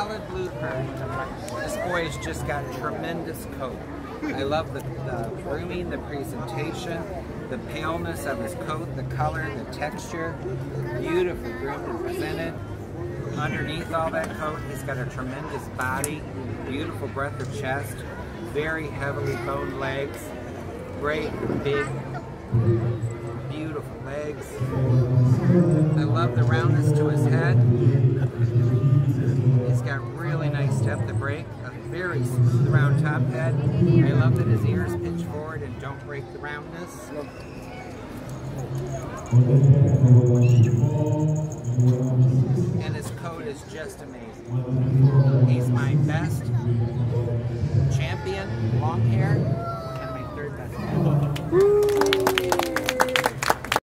solid blue coat. This boy's just got a tremendous coat. I love the grooming, the presentation, the paleness of his coat, the color, the texture. Beautiful groomed and presented. Underneath all that coat, he's got a tremendous body, beautiful breadth of chest, very heavily boned legs, great big, beautiful legs. I love the roundness to his head. He's got really nice depth of break, a very smooth round top head. I love that his ears pitch forward and don't break the roundness. And his coat is just amazing. He's my best champion long hair and my third best.